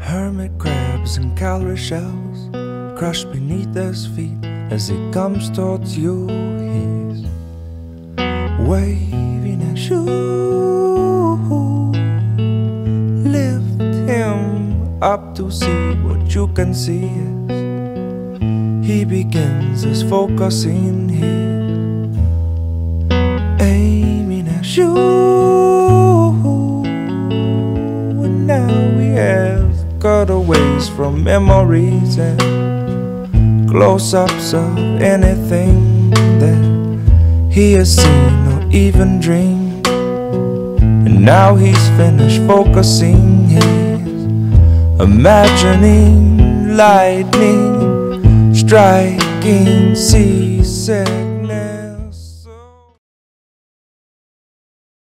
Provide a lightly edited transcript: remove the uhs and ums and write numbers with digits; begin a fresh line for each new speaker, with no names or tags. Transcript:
Hermit crabs and calorie shells crushed beneath his feet as he comes towards you. He's waving at you. Lift him up to see what you can see as he begins his focusing here, aiming at you. And now he has cutaways from memories and close-ups of anything that he has seen or even dreamed. And now he's finished focusing, he's imagining lightning striking seasick